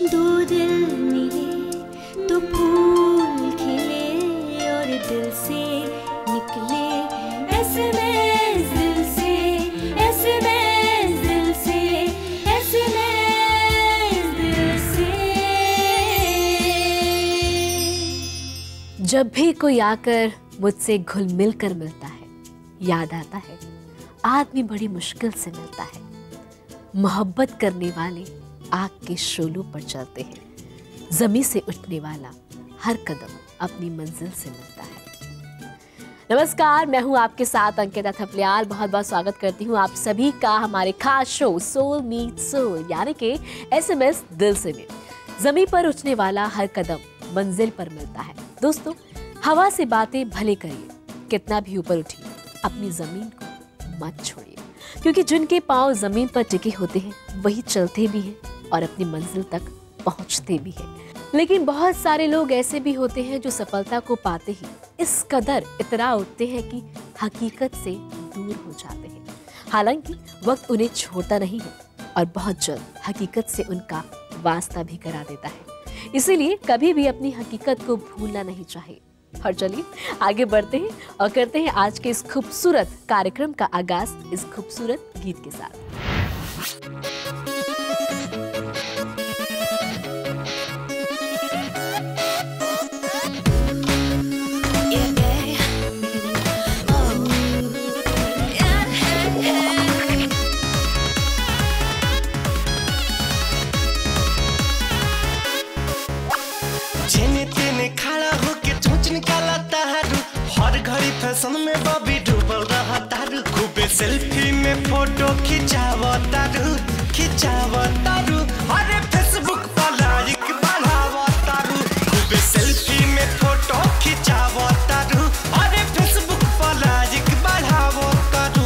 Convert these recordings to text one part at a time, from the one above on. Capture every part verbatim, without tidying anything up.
दो दिल मिले तो फूल खिले और दिल से निकले एसएमएस दिल से एसएमएस दिल से एसएमएस दिल से। जब भी कोई आकर मुझसे घुल मिल कर मिलता है, याद आता है आदमी बड़ी मुश्किल से मिलता है। मोहब्बत करने वाले आग के शोलों पर चलते हैं, जमी से उठने वाला हर कदम अपनी मंजिल से मिलता है। नमस्कार, मैं हूं आपके साथ अंकिता थपलियाल। बहुत बहुत स्वागत करती हूं आप सभी का हमारे खास शो सोल मीट सोल यानी कि एसएमएस दिल से में। जमी पर उठने वाला हर कदम मंजिल पर मिलता है। दोस्तों, हवा से बातें भले करिए, कितना भी ऊपर उठिए, अपनी जमीन को मत छोड़िए, क्योंकि जिनके पांव जमीन पर टिके होते हैं वही चलते भी हैं और अपनी मंजिल तक पहुंचते भी हैं। लेकिन बहुत सारे लोग ऐसे भी होते हैं जो सफलता को पाते ही इस कदर इतरा उठते हैं कि हकीकत से दूर हो जाते हैं। हालांकि वक्त उन्हें छोड़ता नहीं है और बहुत जल्द हकीकत से उनका वास्ता भी करा देता है। इसीलिए कभी भी अपनी हकीकत को भूलना नहीं चाहिए। और चलिए आगे बढ़ते हैं और करते हैं आज के इस खूबसूरत कार्यक्रम का आगाज इस खूबसूरत गीत के साथ। फैशन में बॉबी डूबल रहा तारू, खूबे सेल्फी में फोटो खिंचावा तारू खिंचावा तारू अरे फेसबुक पर लाइक बढ़ावा तारू, खूबे सेल्फी में फोटो खिंचावा तारू अरे फेसबुक पर लाइक बढ़ावा तारू।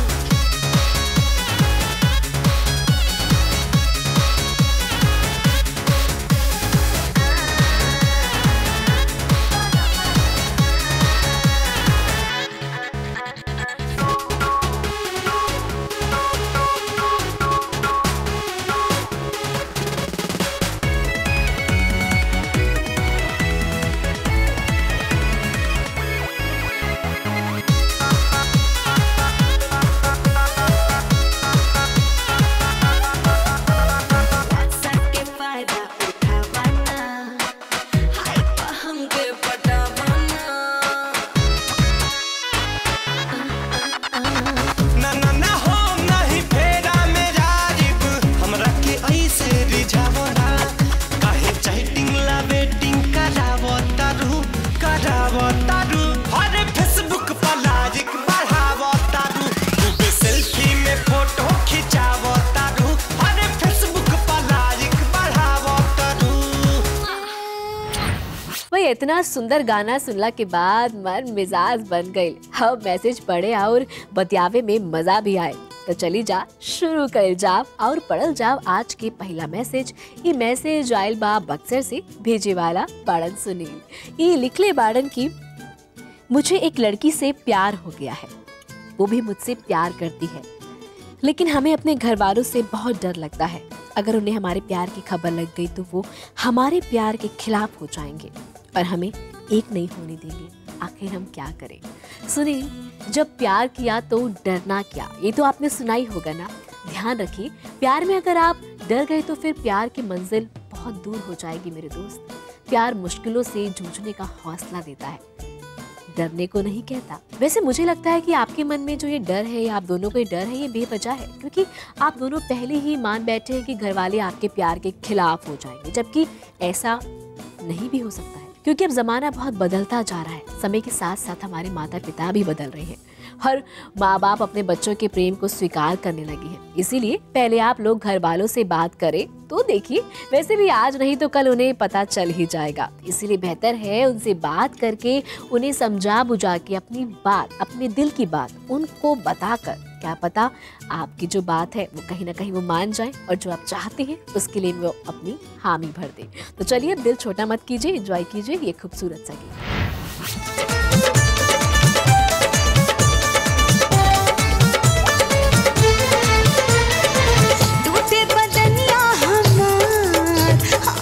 इतना सुंदर गाना सुनला के बाद मन मिजाज बन गई। अब मैसेज पढ़े और बतियावे में मजा भी आए तो चली जा शुरू कर जाओ और पढ़ल जाओ आज के पहला मैसेज। ये मैसेज आयल बा बक्सर से, भेजे वाला बाड़न सुनील। ये लिखले बाड़न की, मुझे एक लड़की से प्यार हो गया है, वो भी मुझसे प्यार करती है, लेकिन हमें अपने घर वालों से बहुत डर लगता है। अगर उन्हें हमारे प्यार की खबर लग गई तो वो हमारे प्यार के खिलाफ हो जाएंगे और हमें एक नहीं होने देंगे। आखिर हम क्या करें? सुनिए, जब प्यार किया तो डरना क्या, ये तो आपने सुना ही होगा ना। ध्यान रखिए, प्यार में अगर आप डर गए तो फिर प्यार की मंजिल बहुत दूर हो जाएगी मेरे दोस्त। प्यार मुश्किलों से जूझने का हौसला देता है, डरने को नहीं कहता। वैसे मुझे लगता है कि आपके मन में जो ये डर है, आप दोनों को ये डर है, ये बेवजह है, क्योंकि आप दोनों पहले ही मान बैठे हैं कि घर वाले आपके प्यार के खिलाफ हो जाएंगे, जबकि ऐसा नहीं भी हो सकता है। क्योंकि अब जमाना बहुत बदलता जा रहा है, समय के साथ साथ हमारे माता पिता भी बदल रहे हैं। हर माँ बाप अपने बच्चों के प्रेम को स्वीकार करने लगे हैं। इसीलिए पहले आप लोग घर वालों से बात करें तो देखिए, वैसे भी आज नहीं तो कल उन्हें पता चल ही जाएगा। इसीलिए बेहतर है उनसे बात करके उन्हें समझा बुझा के अपनी बात, अपने दिल की बात उनको बताकर, क्या पता आपकी जो बात है वो कहीं ना कहीं वो मान जाए और जो आप चाहते हैं उसके लिए वो अपनी हामी भर दे। तो चलिए, दिल छोटा मत कीजिए, एंजॉय कीजिए ये खूबसूरत सा गीत। टूटे बदनिया हमार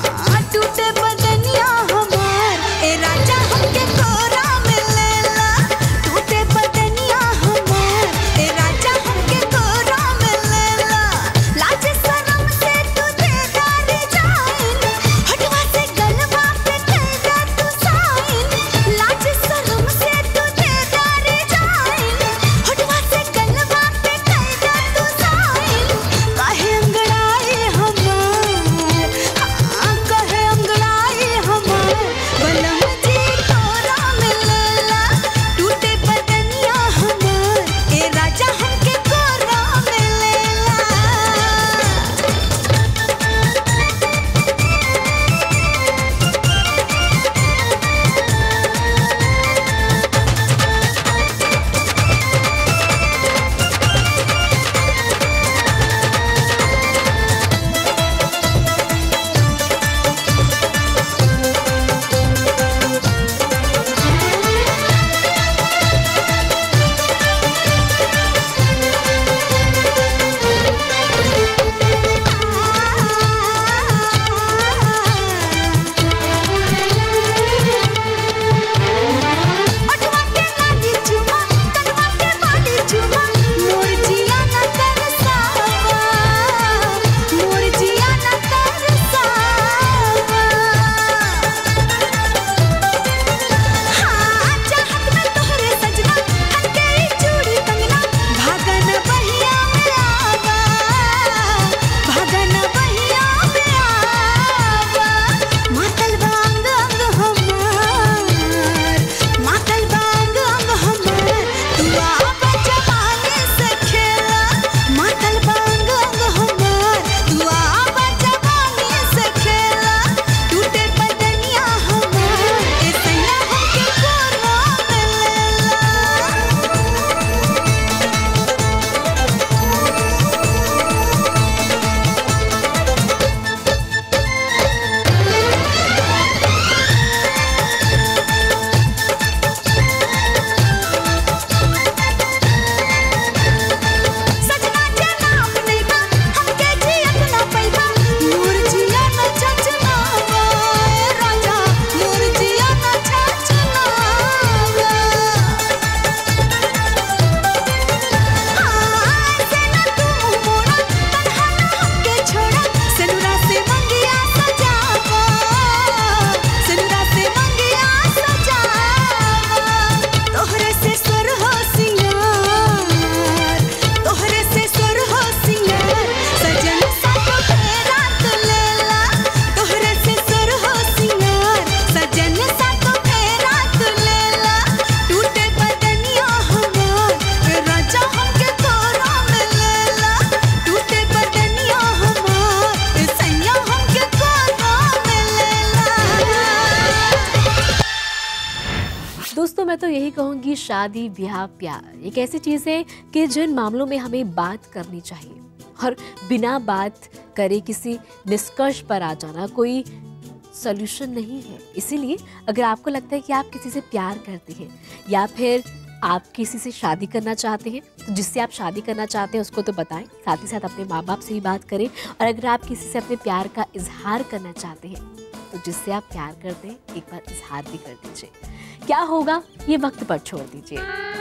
तो यही कहूँगी, शादी ब्याह प्यार एक ऐसी चीज़ है कि जिन मामलों में हमें बात करनी चाहिए और बिना बात करे किसी निष्कर्ष पर आ जाना कोई सॉल्यूशन नहीं है। इसीलिए अगर आपको लगता है कि आप किसी से प्यार करते हैं या फिर आप किसी से शादी करना चाहते हैं, तो जिससे आप शादी करना चाहते हैं उसको तो बताएं, साथ ही साथ अपने माँ बाप से भी बात करें। और अगर आप किसी से अपने प्यार का इजहार करना चाहते हैं तो जिससे आप प्यार करते हैं एक बार इजहार भी कर दीजिए। क्या होगा ये वक्त पर छोड़ दीजिए।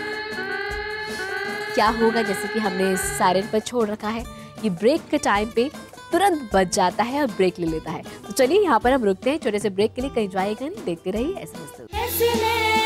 क्या होगा जैसे कि हमने सायरन पर छोड़ रखा है, ये ब्रेक के टाइम पे तुरंत बच जाता है और ब्रेक ले लेता है। तो चलिए यहाँ पर हम रुकते हैं छोटे से ब्रेक के लिए। कहीं जाएगा नहीं, देखते रहिए एसएमएस।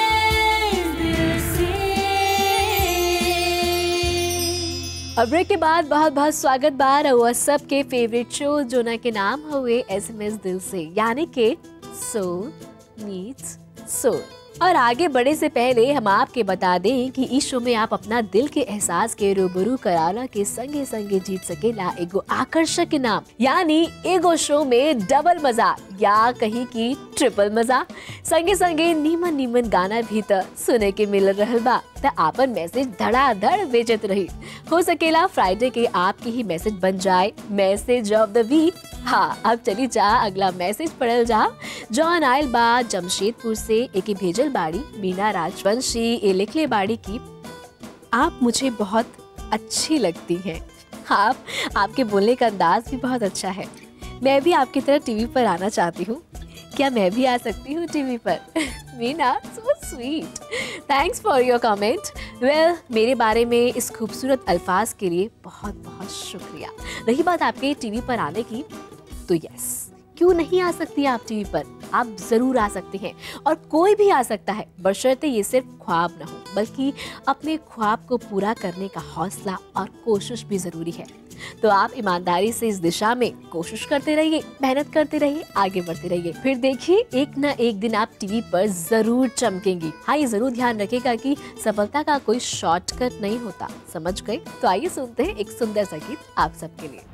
और ब्रेक के बाद बहुत बहुत स्वागत बार हुआ सबके फेवरेट शो जो ना के नाम हुए एसएमएस दिल से, यानी के सोल मीट्स सोल। और आगे बढ़े से पहले हम आपके बता दें कि इस शो में आप अपना दिल के एहसास के रूबरू कराला के संगे संगे जीत सकेला एगो आकर्षक के नाम, यानी एगो शो में डबल मजा या कहीं की ट्रिपल मजा, संगे संगे नीमन नीमन गाना भी त सुने के मिल रहल बा। त आपन मैसेज धड़ाधड़ भेजत रही। हो सकेला फ्राइडे के आपकी ही मैसेज बन जाए मैसेज ऑफ द वीक। हाँ, अब चली जा अगला मैसेज पढ़ल जा। जॉन आयल बा जमशेदपुर से, एक भेजल बाड़ी मीना राजवंशी, ए लिखले बाड़ी की आप मुझे बहुत अच्छी लगती हैं। आप आपके बोलने का अंदाज भी बहुत अच्छा है। मैं भी आपकी तरह टीवी पर आना चाहती हूँ। क्या मैं भी आ सकती हूँ टीवी पर? Meena, so sweet, thanks for your comment. Well, मेरे बारे में इस खूबसूरत अल्फाज के लिए बहुत बहुत शुक्रिया। रही बात आपके टीवी पर आने की, तो यस, क्यों नहीं आ सकती आप टीवी पर? आप जरूर आ सकते हैं और कोई भी आ सकता है, बशर्ते ये सिर्फ ख्वाब ना हो, बल्कि अपने ख्वाब को पूरा करने का हौसला और कोशिश भी जरूरी है। तो आप ईमानदारी से इस दिशा में कोशिश करते रहिए, मेहनत करते रहिए, आगे बढ़ते रहिए। फिर देखिए एक ना एक दिन आप टीवी पर जरूर चमकेंगी। हाँ, ये जरूर ध्यान रखिएगा कि सफलता का कोई शॉर्टकट नहीं होता, समझ गए? तो आइए सुनते हैं एक सुंदर सा गीत आप सबके लिए।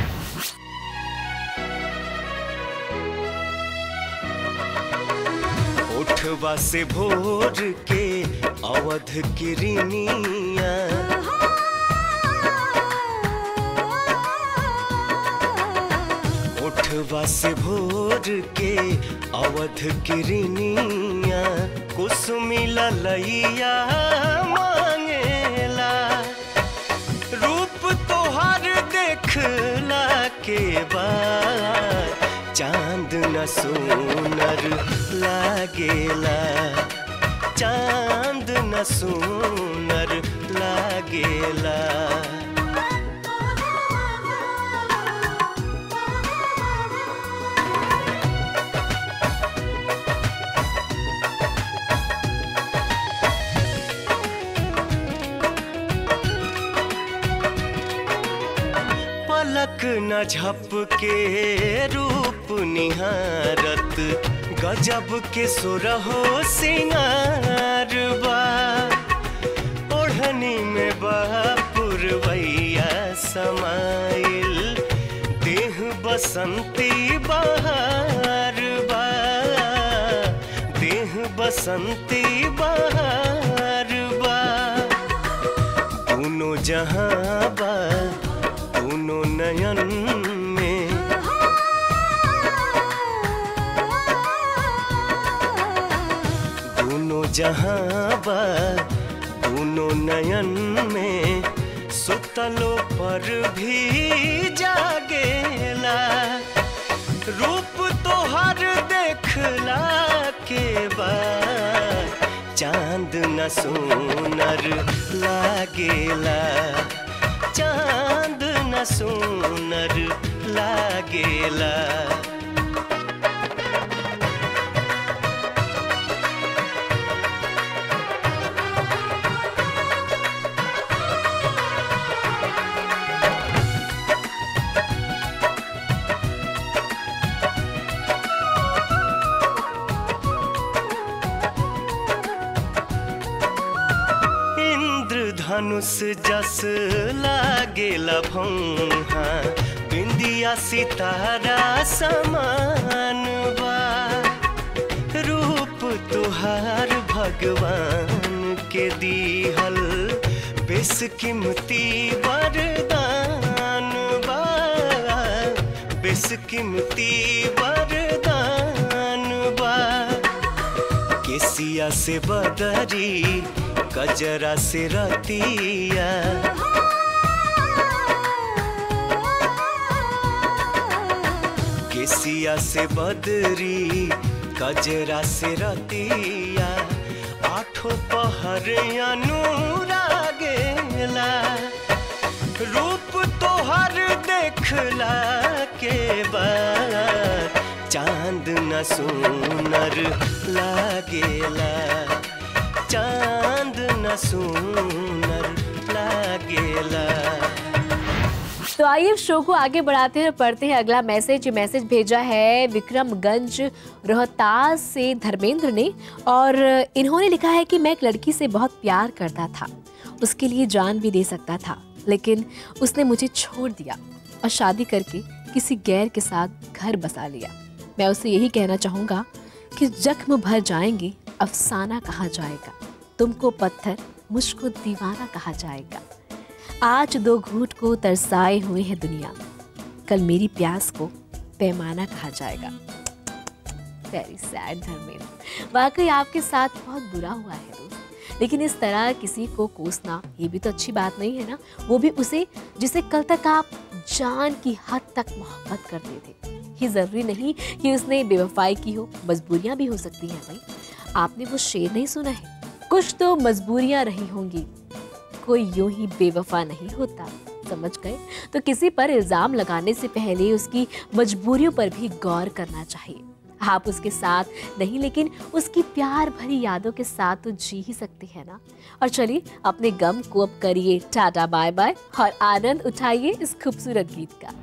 उठवा से भोर के अवध किरनिया, उठवा से भोर के अवध किरनिया, कुसुमी ललैया मांगेला, रूप तोहर देखला के बाद चांद न सुनर लागेला, चांद न सुनर लागेला। पलक न झपके रूप निहारत, गजब के सुरहो सिंगार बा, ओढ़नी में पुरवैया समाइल, देह बसंती बहार बा, देह बसंती बहार बा, दोनों जहां बा दोनों नयन में, दोनों जहां बा दोनों नयन में, सुतलो पर भी जागेला, रूप तोहर देखला के बाद चांद न सुनर लागेला, चांद न सुनर लागेला। धनुष जस लागेला भौहा, बिंदिया सितारा समान बा, रूप तुहार भगवान के दीहल बेशकीमती वरदान बा, बेशकीमती वरदान बा। केसिया से बदरी कजरा से रतिया, केसिया से बदरी कजरा से रतिया, आठों पहर अनुरागेला। रूप तोहर देखला के बाद चांद न सुनर लागेला, चांद न सुनर लागेला। तो आइए शो को आगे बढ़ाते हैं और पढ़ते हैं अगला मैसेज। ये मैसेज भेजा है विक्रमगंज रोहतास से धर्मेंद्र ने, और इन्होंने लिखा है कि मैं एक लड़की से बहुत प्यार करता था, उसके लिए जान भी दे सकता था, लेकिन उसने मुझे छोड़ दिया और शादी करके किसी गैर के साथ घर बसा लिया। मैं उसे यही कहना चाहूँगा कि जख्म भर जाएंगे, अफसाना कहा जाएगा, तुमको पत्थर मुझको दीवाना कहा जाएगा। आज दो घूंट को तरसाए हुए है दुनिया, कल मेरी प्यास को पैमाना कहा जाएगा। वेरी सैड धर्मेंद्र, वाकई आपके साथ बहुत बुरा हुआ है दोस्त, लेकिन इस तरह किसी को कोसना ये भी तो अच्छी बात नहीं है ना, वो भी उसे जिसे कल तक आप जान की हद तक मोहब्बत करते थे। ये जरूरी नहीं कि उसने बेवफाई की हो, मजबूरियां भी हो सकती हैं भाई। आपने वो शेर नहीं सुना है, कुछ तो मजबूरियां रही होंगी, कोई यूं ही बेवफा नहीं होता, समझ गए? तो किसी पर इल्जाम लगाने से पहले उसकी मजबूरियों पर भी गौर करना चाहिए। आप उसके साथ नहीं, लेकिन उसकी प्यार भरी यादों के साथ तो जी ही सकते हैं ना। और चलिए अपने गम को अब करिए टाटा बाय बाय और आनंद उठाइए इस खूबसूरत गीत का।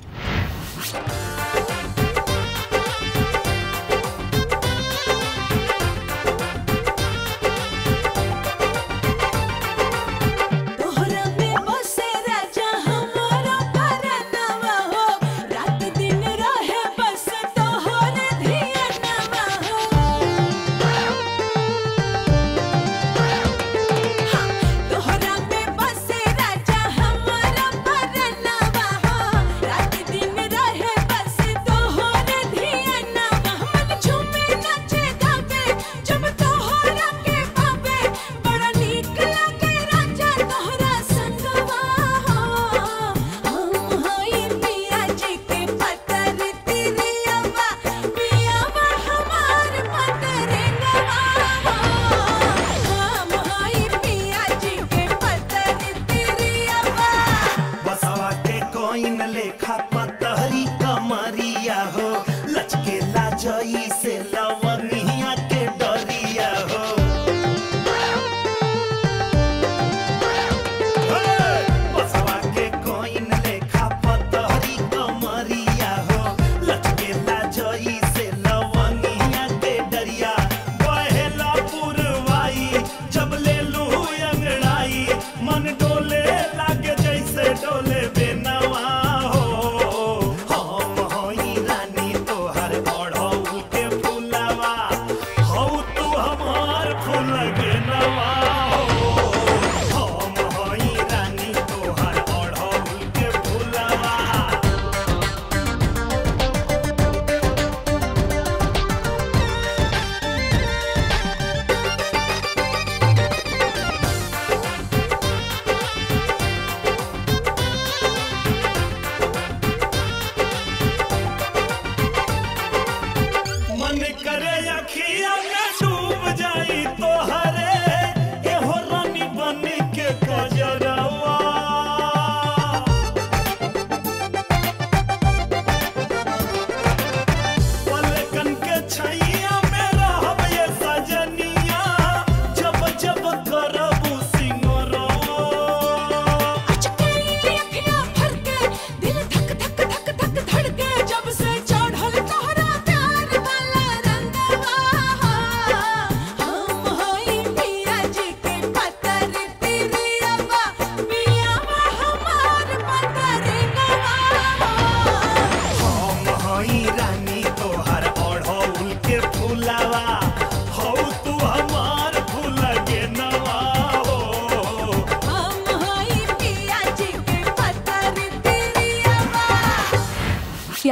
रानी तोहर ओढ़ो के फुलावा, हो तू हमार फुला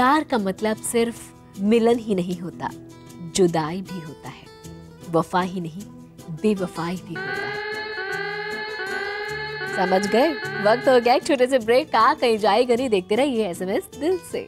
प्यार का मतलब सिर्फ मिलन ही नहीं होता, जुदाई भी होता है, वफा ही नहीं बेवफाई भी होता है। समझ गए? वक्त हो गया एक छोटे से ब्रेक का, कहीं जाएगा नहीं, देखते रहिए एसएमएस दिल से।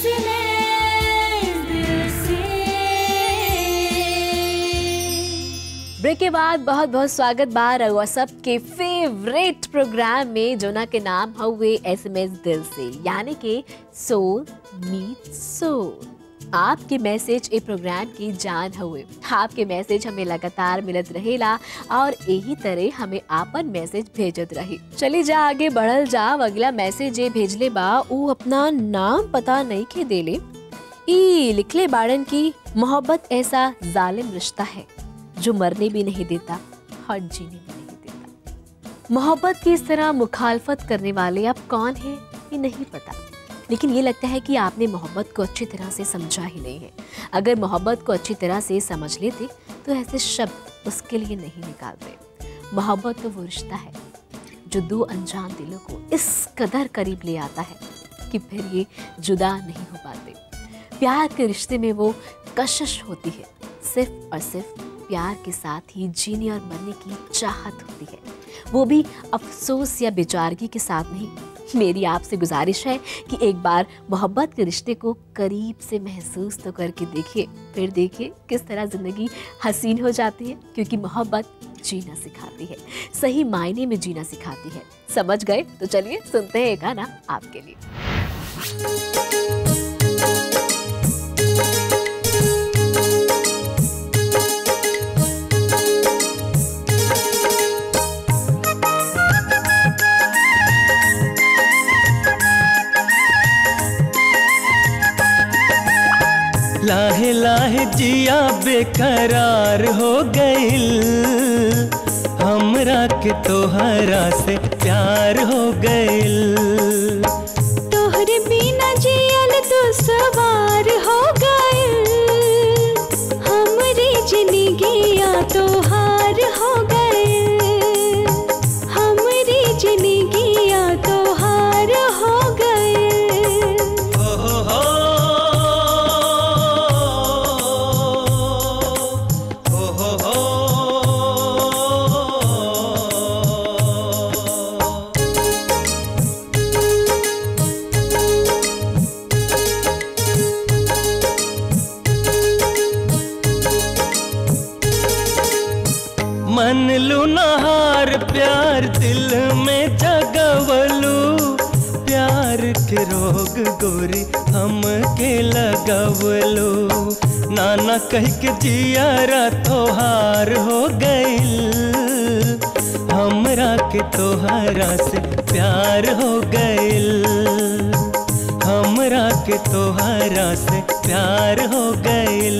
ब्रेक के बाद बहुत बहुत स्वागत बा रहुआ सबके फेवरेट प्रोग्राम में, जोना के नाम हुए एसएमएस दिल से, यानी कि सोल मीट सोल। आपके मैसेज ए प्रोग्राम की जान हुए। आपके मैसेज हमें लगातार मिलत रहेला और यही तरह हमें आपन मैसेज भेजत रही। चली जा आगे बढ़ल जा। अगला मैसेज ए भेजले बा, ऊ अपना नाम पता नहीं के देले। ई लिखले बाड़न की मोहब्बत ऐसा जालिम रिश्ता है जो मरने भी नहीं देता और जीने भी नहीं देता। मोहब्बत की इस तरह मुखालफत करने वाले अब कौन है ये नहीं पता, लेकिन ये लगता है कि आपने मोहब्बत को अच्छी तरह से समझा ही नहीं है। अगर मोहब्बत को अच्छी तरह से समझ लेते तो ऐसे शब्द उसके लिए नहीं निकालते। मोहब्बत तो वो रिश्ता है जो दो अनजान दिलों को इस कदर करीब ले आता है कि फिर ये जुदा नहीं हो पाते। प्यार के रिश्ते में वो कशिश होती है, सिर्फ और सिर्फ प्यार के साथ ही जीने और मरने की चाहत होती है, वो भी अफसोस या बेचारगी के साथ नहीं। मेरी आपसे गुजारिश है कि एक बार मोहब्बत के रिश्ते को करीब से महसूस तो करके देखिए, फिर देखिए किस तरह जिंदगी हसीन हो जाती है, क्योंकि मोहब्बत जीना सिखाती है, सही मायने में जीना सिखाती है। समझ गए? तो चलिए सुनते हैं एक गाना आपके लिए। लाहे लाहे जिया बेकरार हो गइल, हमरा के तोहरा से प्यार हो गइल। तोहरे बिना जियल दुश्वार हो गइल, हमरी जिंदगिया तोहार हो गइल, हमरी जिंदगिया तोहार हो गइल। हो हो हो मन लुनहार प्यार दिल में जगवलू, प्यार के रोग गोरी हम के लगवलू। नाना कह के जियारा तोहार हो गइल, हमरा के तोहरा से प्यार हो गइल, हमरा के तोहरा से प्यार हो गइल।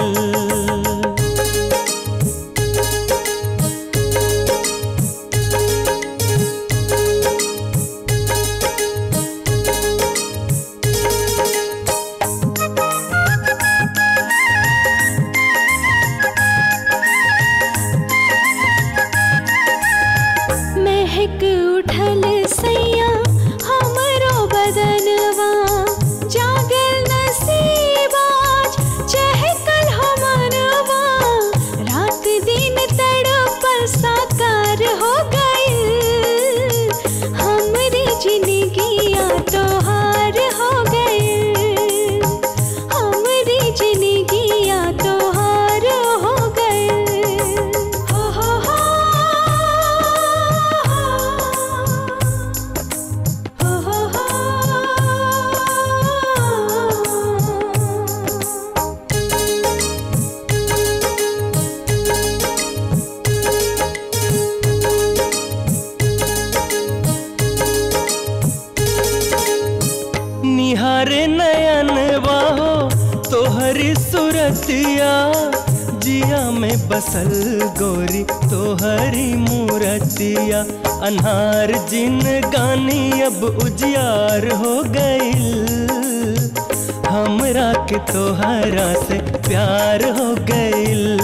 महक उठल सैया हमरो बदनवा, जागल नसीबाज चहकल हो मनवा, रात दिन तड़पल साकार हो गइल, हमरी जिंदगिया तोहार हो गइल, हमरी जिंदगिया तोहार हो गइल। हो हो हो निहारे नयन बाहो तोहरी सूरतिया, जिया में बसल गोरी तोहरी मूरतिया। अन्हार जिन गानी अब उजियार हो गइल, हमरा के तोहरा से प्यार हो गइल,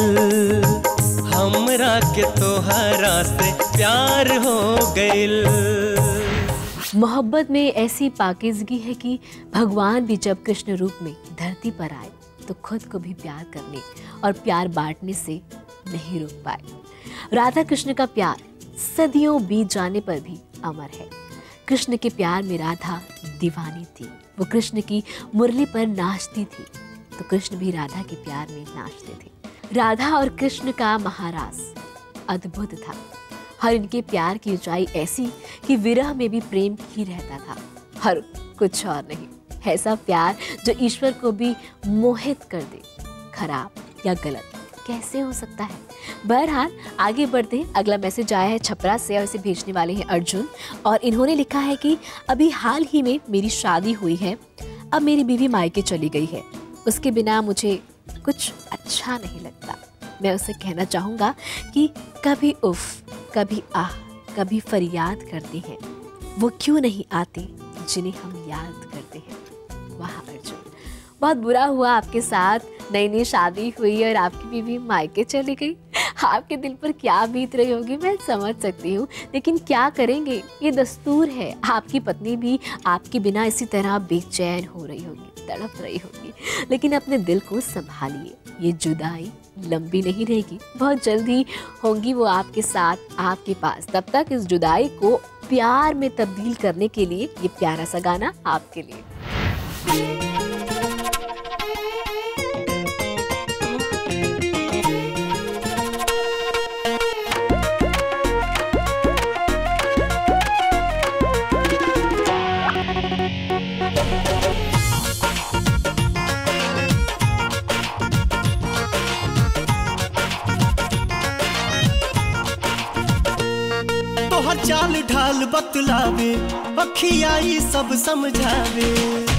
हमरा के तोहरा से प्यार हो गइल। मोहब्बत में ऐसी पाकीज़गी है कि भगवान भी जब कृष्ण रूप में धरती पर आए तो खुद को भी प्यार करने और प्यार बांटने से नहीं रोक पाए। राधा कृष्ण का प्यार सदियों बीत जाने पर भी अमर है। कृष्ण के प्यार में राधा दीवानी थी। वो कृष्ण की मुरली पर नाचती थी तो कृष्ण भी राधा के प्यार में नाचते थे। राधा और कृष्ण का महारास अद्भुत था और इनके प्यार की ऊंचाई ऐसी कि विरह में भी प्रेम ही रहता था और कुछ और नहीं। ऐसा प्यार जो ईश्वर को भी मोहित कर दे, खराब या गलत कैसे हो सकता है। बहरहाल आगे बढ़ते हैं। अगला मैसेज आया है छपरा से और इसे भेजने वाले हैं अर्जुन और इन्होंने लिखा है कि अभी हाल ही में मेरी शादी हुई है। अब मेरी बीवी मायके चली गई है। उसके बिना मुझे कुछ अच्छा नहीं लगता। मैं उसे कहना चाहूँगा कि कभी उफ, कभी आह, कभी फरियाद करते हैं वो क्यों नहीं आते जिन्हें हम याद करते हैं। वाह अर्जुन, बहुत बुरा हुआ आपके साथ। नई नई शादी हुई और आपकी बीवी मायके चली गई। आपके दिल पर क्या बीत रही होगी मैं समझ सकती हूँ, लेकिन क्या करेंगे, ये दस्तूर है। आपकी पत्नी भी आपके बिना इसी तरह बेचैन हो रही होगी, तड़प रही होगी। लेकिन अपने दिल को संभालिए, ये जुदाई लंबी नहीं रहेगी, बहुत जल्दी होंगी वो आपके साथ आपके पास। तब तक इस जुदाई को प्यार में तब्दील करने के लिए ये प्यारा सा गाना आपके लिए। तोहर चाल ढाल बतलावे, अखियाई सब समझावे।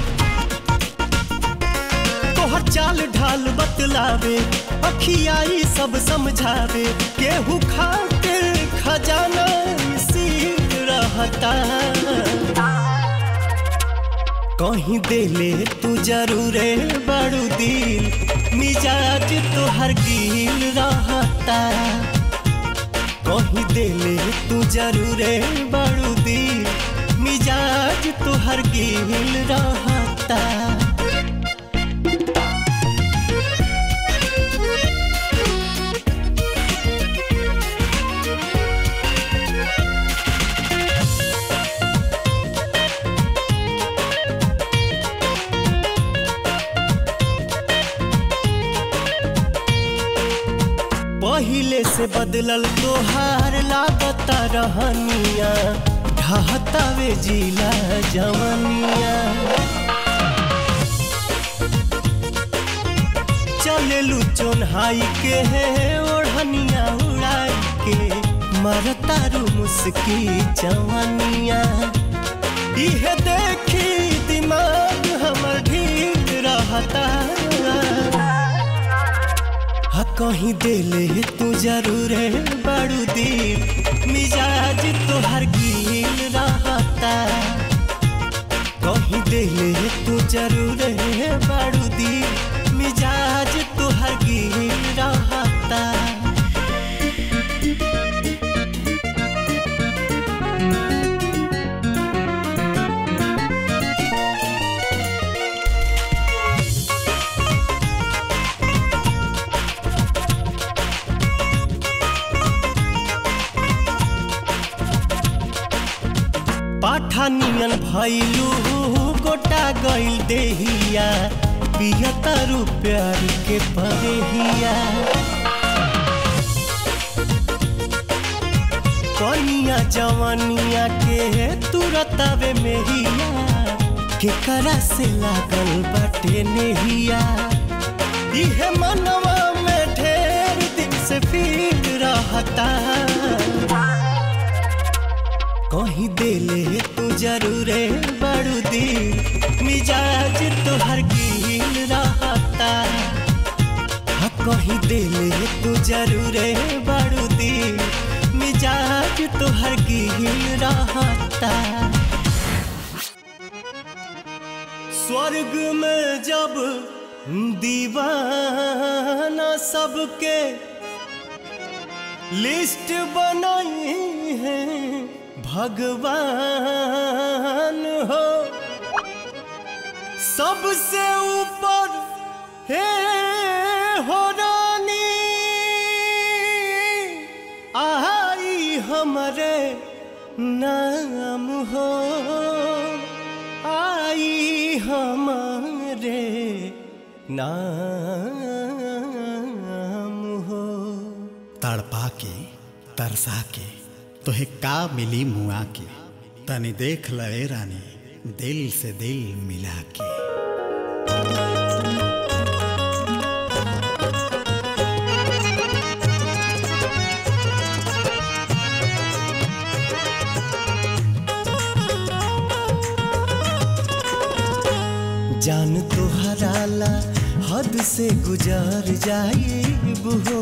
तोहर चाल ढाल बतलावे, अखियाई सब समझावे। केहू खातिर खजाना सीख रहता, कहीं देले तू जरूरे बड़ू दिल। मिजाज तोहर गिल रहता, कहीं देले तू जरूरे बड़ू दिल। मिजाज तोहर गिल रहता। पहिले से बदलल तोहार लागता रहनिया, ढहतावे जिला जवनिया। चलेलू चोन्हाई के है ओढ़निया उड़ाई के, मरतारू मुस्की जवनिया। इहे देखी दिमाग हमर ढील रहता, कहीं देले तू जरूरे बड़ू दिल। मिजाज तोहर गिल रहता, कहीं देले तू जरूरे बड़ू दिल। मिजाज तोहर गिल रहता। पाठानियन भइलू गोटा गइल देहिया, पियतारू प्यार के परेहिया। कनिया जवानिया के तुरतावे मेहिया, केकरा से लागल बाटे नेहिया। इहे मनवा में ढेर दिन से फील रहता, कहीं देले तू जरूरे बड़ू दिल। मिजाज तोहर गिल रहता, कहीं देले तू जरूरे बड़ू दिल। मिजाज तोहर गिल रहता। स्वर्ग में जब दीवाना सबके लिस्ट बनाई है, भगवान हो सबसे ऊपर हे हो रानी आई हमारे नाम हो आई हमारे नाम हो। तड़पा के तरसा के तोहे का मिली मुआ के तनी देख ले रानी दिल से दिल मिला के। जान तो हराला हद से गुजार जाइब हो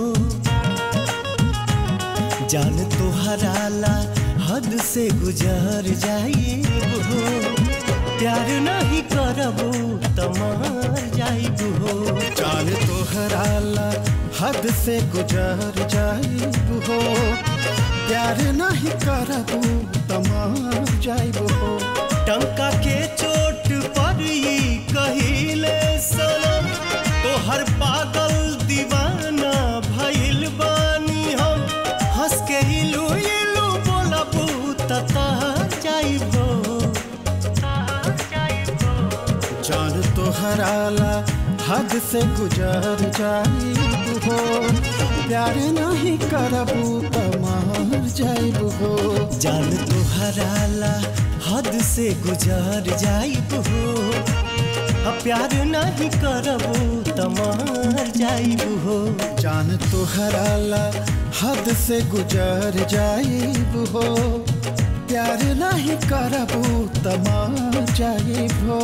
जान तो हराला हद से गुजार जाइब हो प्यार नहीं करबो त मर जाइब हो। जान तो हराला हद से गुजार जाइब हो प्यार नहीं करबो त मर जाइब हो। टंका के चोट पर ई कहिले सनम तोहर पागल दीवाना भइल बानी हम हंस के इलू इलू बोलबू त जाइबो। जान तो हराला हद से गुजार जाइब हो प्यार नहीं करबू त मर जाइब हो। जान तो हराला हद से गुजार जाइब हो प्यार नहीं करबो त मर जाइब हो। जान तो हराला हद से गुजार जाइब हो प्यार नहीं करबू त मर जाइब हो।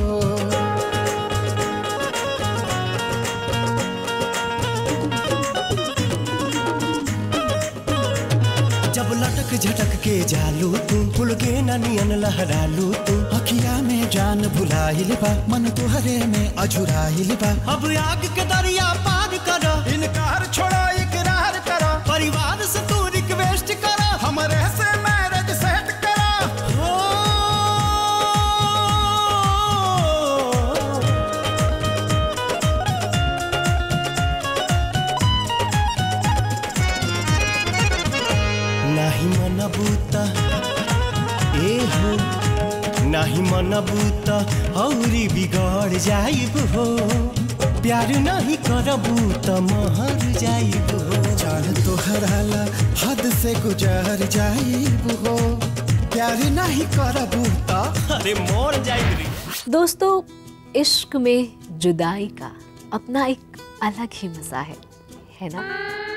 जब लटक झटक के जालू तू फुल के ननियन लहरालू तू अखिया में जान भुलाइल बा मन तुहरे में अझुराइल बा। अब आग के दरिया पार कर इनकार छोड़ा इकरार करा परिवार से तू रिक्वेस्ट कर हमरे से मैरिज सेट करा। हो नहीं मनबूता ए हो नहीं मनबूता औरी बिगड़ जाइब हो प्यार नहीं करबू त मर जाइब हो। जान तो हराला हद से गुजार जाइब हो प्यार नहीं करबू त अरे मर जाइब रे। दोस्तों, इश्क में जुदाई का अपना एक अलग ही मजा है है ना?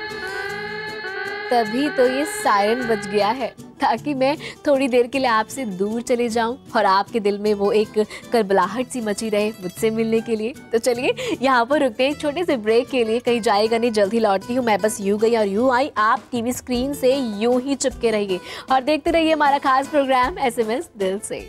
तभी तो ये सायरन बज गया है ताकि मैं थोड़ी देर के लिए आपसे दूर चले जाऊं और आपके दिल में वो एक करबलाहट सी मची रहे मुझसे मिलने के लिए। तो चलिए यहाँ पर रुकते हैं छोटे से ब्रेक के लिए। कहीं जाएगा नहीं, जल्दी लौटती हूँ। मैं बस यूं गई और यूं आई। आप टीवी स्क्रीन से यूं ही चिपके रहिए और देखते रहिए हमारा खास प्रोग्राम एसएमएस दिल से।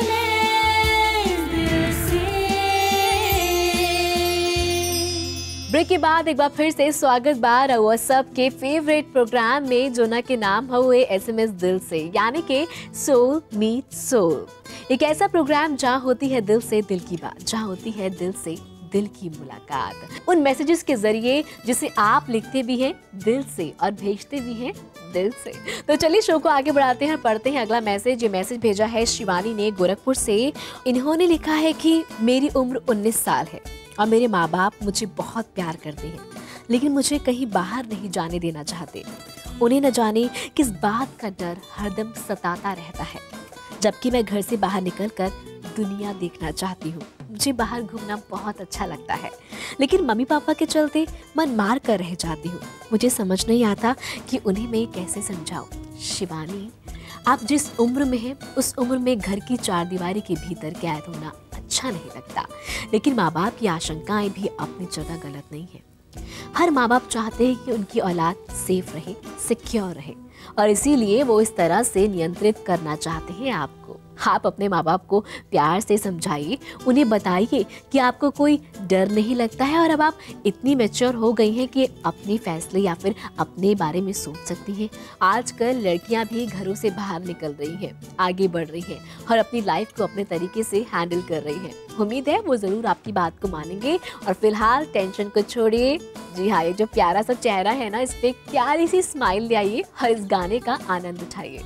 ब्रेक के बाद एक बार फिर से स्वागत बार हुआ सबके फेवरेट प्रोग्राम में जो ना के नाम हुए एसएमएस दिल से, यानी कि सोल मीट सोल। एक ऐसा प्रोग्राम जहाँ होती है दिल से दिल की बात, जहाँ होती है दिल से दिल की मुलाकात, उन मैसेजेस के जरिए जिसे आप लिखते भी हैं दिल से और भेजते भी हैं दिल से। तो चलिए शो को आगे बढ़ाते हैं, पढ़ते हैं अगला मैसेज। ये मैसेज भेजा है शिवानी ने गोरखपुर से। इन्होंने लिखा है कि मेरी उम्र उन्नीस साल है और मेरे माँ बाप मुझे बहुत प्यार करते हैं, लेकिन मुझे कहीं बाहर नहीं जाने देना चाहते। उन्हें न जाने किस बात का डर हरदम सताता रहता है, जबकि मैं घर से बाहर निकलकर दुनिया देखना चाहती हूँ। मुझे बाहर घूमना बहुत अच्छा लगता है, लेकिन मम्मी पापा के चलते मन मार कर रह जाती हूँ। मुझे समझ नहीं आता कि उन्हें मैं कैसे समझाऊँ। शिवानी, आप जिस उम्र में हैं उस उम्र में घर की चार दीवारी के भीतर कैद होना अच्छा नहीं लगता, लेकिन माँ बाप की आशंकाएं भी अपनी जगह गलत नहीं है। हर माँ बाप चाहते हैं कि उनकी औलाद सेफ रहे, सिक्योर रहे, और इसीलिए वो इस तरह से नियंत्रित करना चाहते हैं आपको। आप अपने माँ बाप को प्यार से समझाइए, उन्हें बताइए कि आपको कोई डर नहीं लगता है और अब आप इतनी मैच्योर हो गई हैं कि अपने फैसले या फिर अपने बारे में सोच सकती हैं। आजकल लड़कियां भी घरों से बाहर निकल रही हैं, आगे बढ़ रही हैं और अपनी लाइफ को अपने तरीके से हैंडल कर रही हैं। उम्मीद है वो ज़रूर आपकी बात को मानेंगे। और फिलहाल टेंशन को छोड़िए, जी हाँ, ये जो प्यारा सा चेहरा है ना, इस पे प्यारी सी स्माइल ले आइए और इस गाने का आनंद उठाइए।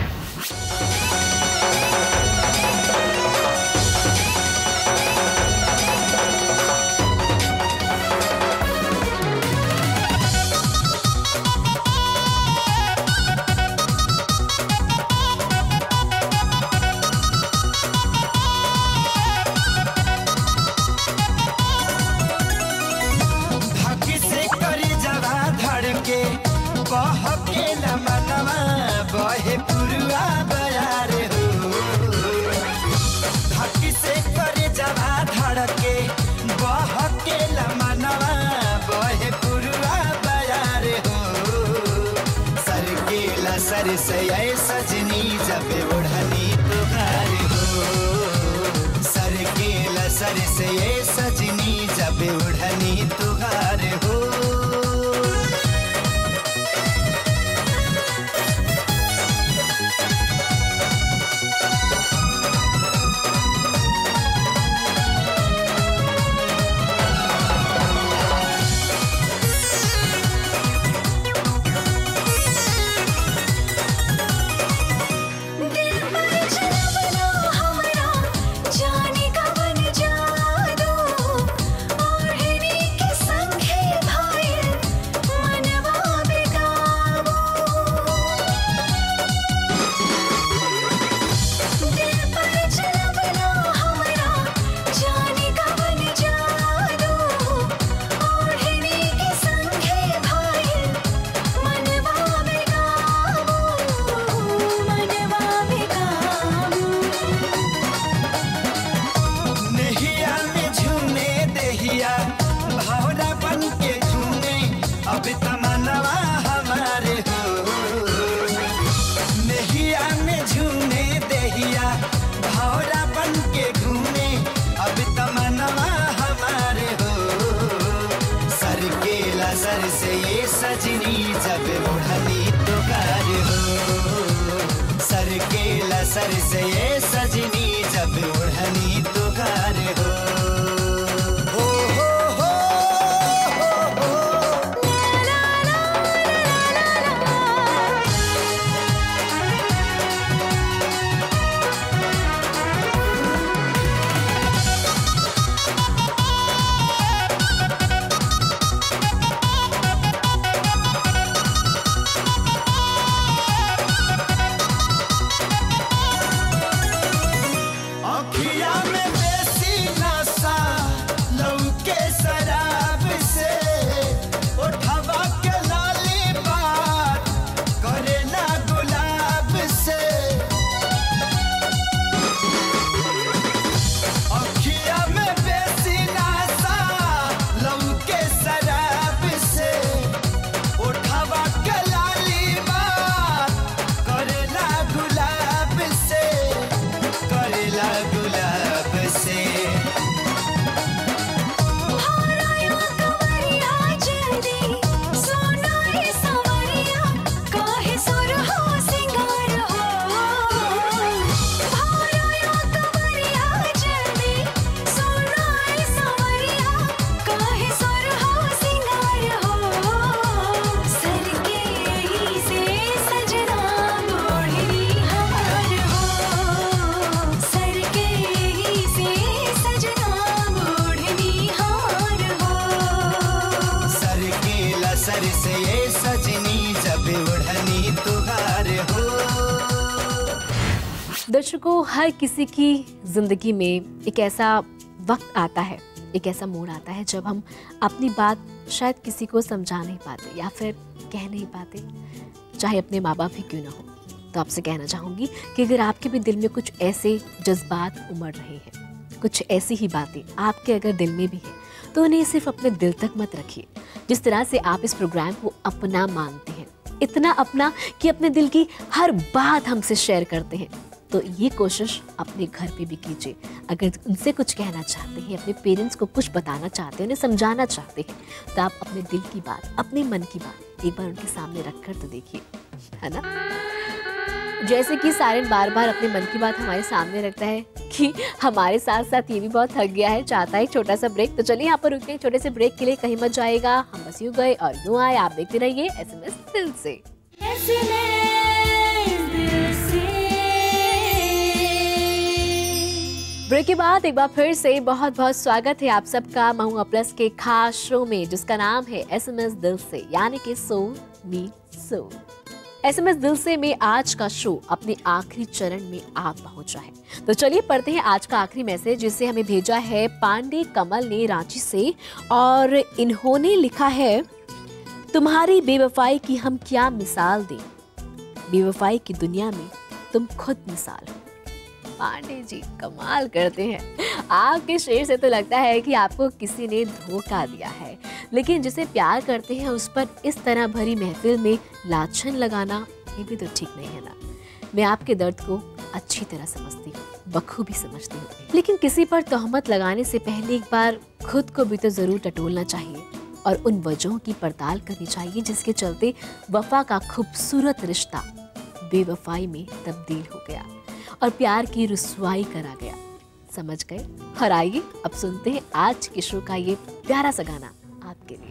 बहे पुरुआ बयार हो, धकी से करे जवा धड़के बहके लमनवा बहे पुरुआ बयार हो। सर के लसर से ऐ सजनी जब ओढ़नी तुहार हो, सर के लसर से ऐ सजनी जब ओढ़नी तुहार हो। सर से ये सजनी जब ओढ़नी तुहार हो, सर के लसर से ये सजनी जब ओढ़नी तुहार हो। सर से ये सजनी जब ओढ़नी तुहार हो। दर्शकों, हर किसी की जिंदगी में एक ऐसा वक्त आता है, एक ऐसा मोड़ आता है जब हम अपनी बात शायद किसी को समझा नहीं पाते या फिर कह नहीं पाते, चाहे अपने माँ बाप ही क्यों ना हो। तो आपसे कहना चाहूँगी कि अगर आपके भी दिल में कुछ ऐसे जज्बात उमड़ रहे हैं, कुछ ऐसी ही बातें आपके अगर दिल में भी हैं, तो उन्हें सिर्फ अपने दिल तक मत रखिए। जिस तरह से आप इस प्रोग्राम को अपना मानते हैं, इतना अपना कि अपने दिल की हर बात हमसे शेयर करते हैं, तो तो ये कोशिश अपने घर पे भी कीजिए। अगर उनसे कुछ कहना चाहते हैं, अपने पेरेंट्स को कुछ बताना चाहते हैं, उन्हें समझाना चाहते हैं, तो आप अपने दिल की बात, अपने मन की बात एक बार उनके सामने रखकर तो देखिए, है ना। जैसे कि सारिन बार बार अपने मन की बात हमारे सामने रखता है कि हमारे साथ साथ ये भी बहुत थक गया है, चाहता है छोटा सा ब्रेक। तो चलिए यहाँ पर रुकते हैं छोटे से ब्रेक के लिए, कहीं मत जाएगा। हम बस यूं गए और यूं आए, आप देखते रहिए एसएमएस दिल से। ब्रेक के बाद एक बार फिर से बहुत बहुत स्वागत है आप सबका महुआ प्लस के खास शो में, जिसका नाम है एसएमएस दिल से, यानी कि सो मी सो। एसएमएस दिल से में आज का शो अपने आखिरी चरण में आ पहुंचा है। तो चलिए पढ़ते हैं आज का आखिरी मैसेज, जिसे हमें भेजा है पांडे कमल ने रांची से, और इन्होंने लिखा है, तुम्हारी बेवफाई की हम क्या मिसाल दें, बेवफाई की दुनिया में तुम खुद मिसाल हो। पांडे जी कमाल करते हैं। आपके शेर से तो लगता है कि आपको किसी ने धोखा दिया है, लेकिन जिसे प्यार करते हैं उस पर इस तरह भरी महफिल में लाछन लगाना, ये भी तो ठीक नहीं है ना। मैं आपके दर्द को अच्छी तरह समझती हूँ, बखूबी समझती हूँ, लेकिन किसी पर तोहमत लगाने से पहले एक बार खुद को भी तो जरूर टटोलना चाहिए और उन वजहों की पड़ताल करनी चाहिए जिसके चलते वफा का खूबसूरत रिश्ता बेवफाई में तब्दील हो गया और प्यार की रुसवाई करा गया। समझ गए? और आइए अब सुनते हैं आज के शो का ये प्यारा सा गाना आपके लिए।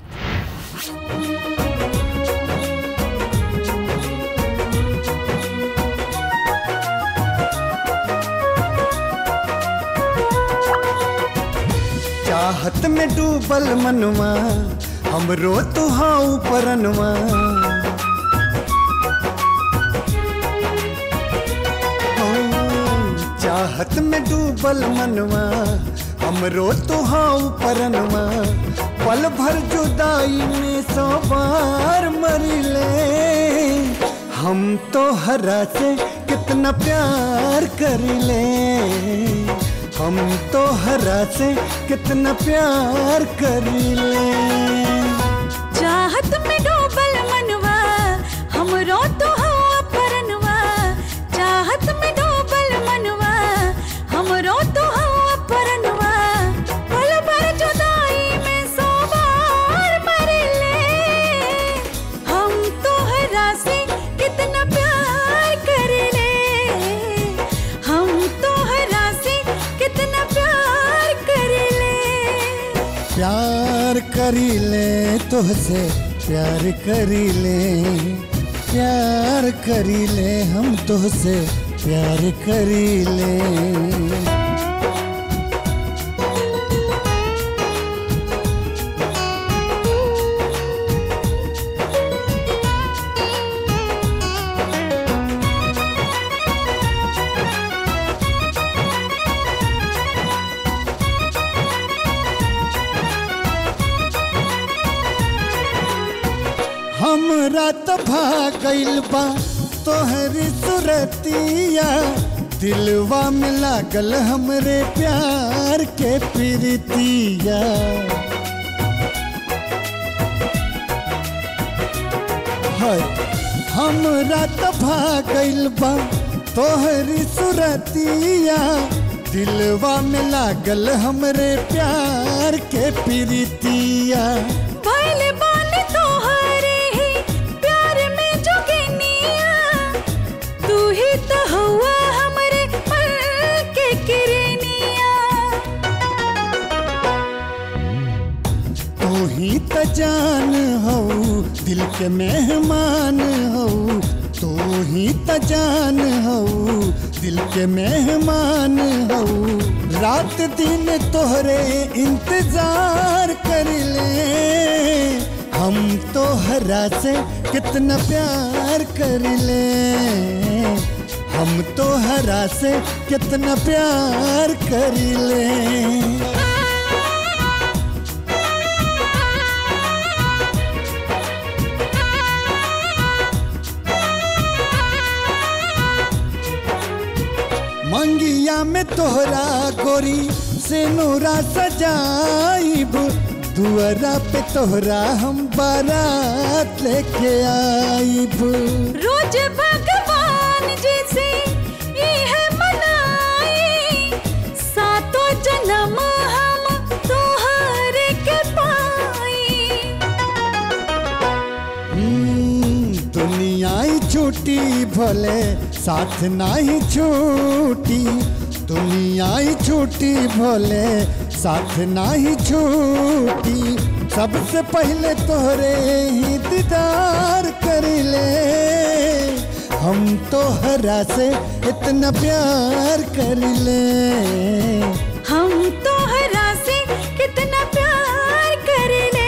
चाहत में डूबल मनवा हमरो तुहाऊ परनवा, चाहत में डूबल मनवा हमरो तुहाऊ परनवा, पल भर जुदाई में सौ बार मरिले, हम तो हरा से कितना प्यार करिले, हम तो हरा से कितना प्यार करिले। चाहत में डूबल मनवा हमरो तुहाऊ परनवा, चाहत में डूबल मनवा हमरो तुहाऊ परनवा, पल भर जुदाई में सौ बार मरिले, हम तोहरा से कितना प्यार करिले, हम तोहरा से कितना प्यार करिले। प्यार करिले तुहसे प्यार करिले, प्यार करिले हम तुहसे प्यार करिले। हमरा त भागइल बा तोहरी सुरतिया, दिलवा में लागल हमरे प्यार के प्रीतिया, हाय हमरा त भागइल बा तोहरी सुरतिया, दिलवा में लागल हमरे प्यार के प्रीतिया, भइल बानी तोहरे ही प्यार में जोगिनिया, तू ही तो हुआ हमरे पल के किरनिया, तू ही त जान हो दिल के मेहमान हो, तू ही त जान हो दिल के मेहमान हो, रात दिन तोहरे इंतजार कर ले, हम तो हरा से कितना प्यार कर ले, हम तो हरा से कितना प्यार कर ले। मंगिया में तोहरा गोरी से नूरा सजाइब, दुआरा पे तोहरा हम बारात लेके आइब, रोज भगवान जी से ये है जन्म हम तोहरे के पाई। हम्म, दुनिया ही छूटी भले साथ नाही छूटी, दुनिया ही छूटी भले साथ नाही छूटी। सबसे पहले तोहरे ही दीदार कर ले, हम तोहरा से इतना प्यार कर ले। हम तोहरा से कितना प्यार कर ले,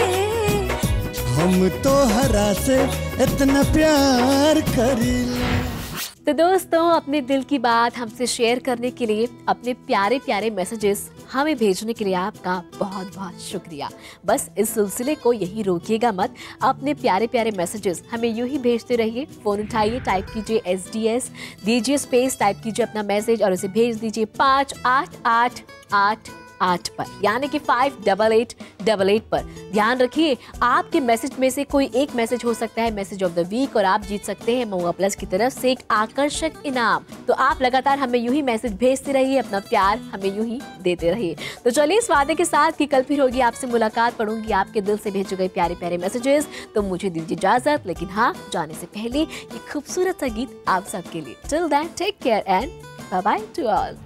हम तोहरा से इतना प्यार कर ले। तो दोस्तों, अपने दिल की बात हमसे शेयर करने के लिए, अपने प्यारे प्यारे मैसेजेस हमें भेजने के लिए आपका बहुत बहुत शुक्रिया। बस इस सिलसिले को यही रोकिएगा मत, अपने प्यारे प्यारे मैसेजेस हमें यूं ही भेजते रहिए। फोन उठाइए, टाइप कीजिए एस डी एस, दीजिए स्पेस, टाइप कीजिए अपना मैसेज और उसे भेज दीजिए पाँच आठ आठ आठ आठ पर, यानी कि five double eight double eight पर। ध्यान रखिए, आपके मैसेज में से कोई एक मैसेज हो सकता है मैसेज ऑफ द वीक और आप जीत सकते हैं महुआ प्लस की तरफ से एक आकर्षक इनाम। तो आप लगातार हमें यूं ही मैसेज भेजते रहिए, अपना प्यार हमें यूं ही देते रहिए। तो चलिए इस वादे के साथ कि कल फिर होगी आपसे मुलाकात, पढ़ूंगी आपके दिल से भेजे गए प्यारे प्यारे मैसेजेस। तो मुझे दीजिए इजाजत, लेकिन हाँ, जाने से पहले ये खूबसूरत सा गीत आप सबके लिए। Till then take care and bye bye to all.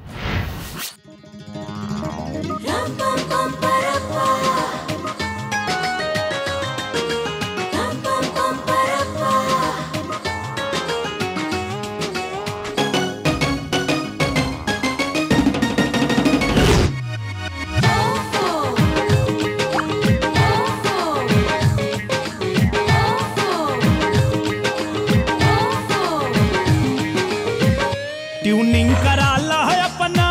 Tuning करा ला है अपना,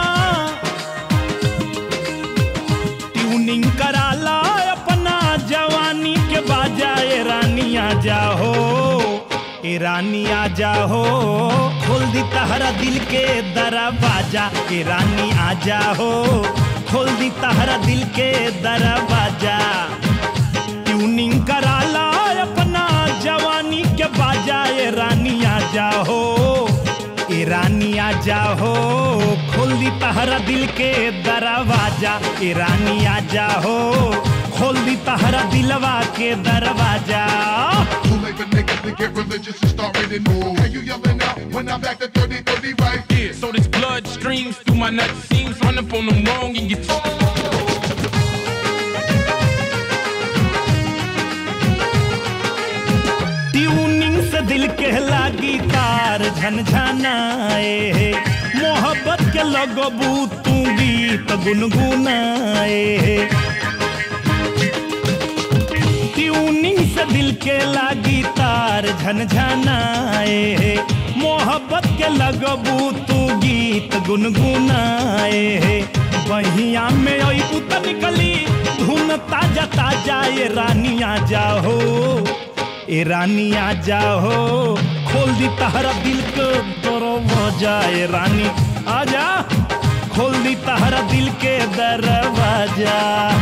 ट्यूनिंग करा ला है अपना जवानी के बाजा। ए रानी आ जाओ, ए रानी आ जाओ, खोल दी तहरा दिल के दरवाजा। ए रानी आ जाओ, खोल दी तहरा दिल के दरवाजा। ट्यूनिंग करा ला अपना जवानी के बाजा। ए रानी आ जाओ, ए रानी आ जाओ, खोल दी तहरा दिल के दरवाजा। ए रानी आ जाओ, खोल दी तहरा दिलवा के दरवाजा। Too late for niggas to get religious and start reading more. Hey, you yelling out when I'm back to thirty thirty right here. So this blood streams through my nuts, seems run up on them wrong and you tuning से दिल के लागी तार झनझनाए, मोहब्बत के लगबू तू गीत गुनगुनाए। ट्यूनिंग से दिल के लागी तार झनझनाए, मोहब्बत के लगबू तू गीत गुनगुनाए। बहिया में आई पुत निकली धुन ताजा ताजा। ये रानी आ जाओ, ए रानी आ जाओ, खोल दी तहरा दिल के दरवाजा। ए रानी आ जा, खोल दी तहरा दिल के दरवाजा।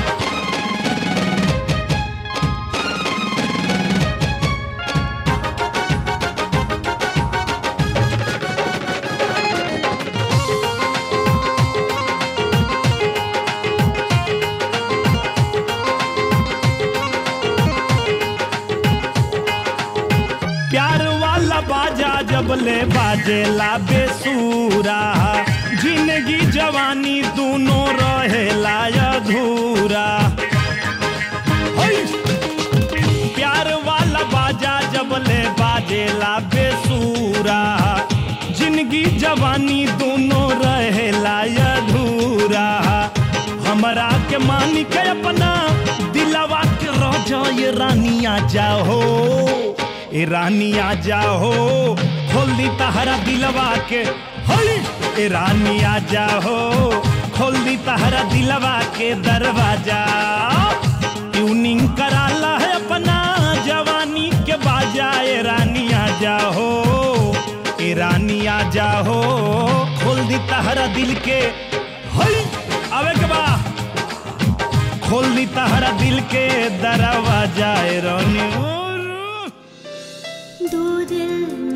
प्यार वाला बाजा जब ले बाजेला बेसूरा, जिंदगी जवानी दोनों रहेला अधूरा। प्यार वाला बाजा जब ले बाजेला बेसूरा, जिंदगी जवानी दोनों रहेला अधूरा। हमरा के मानी के अपना दिलवा के राजा। ये रानी आ जाओ, ए रानी आ जाओ, खोल दी तहरा दिलवा के। हई ए रानी आ जाओ, खोल दी तहरा दिलवा के दरवाजा। ट्यूनिंग करा ला है अपना जवानी के बाजा। ए रानी आ जाओ, ए रानी आ जाओ, खोल दी तहरा दिल के। हई आवे के बा, खोल दी तहरा दिल के दरवाजा। ए रानी दो दिल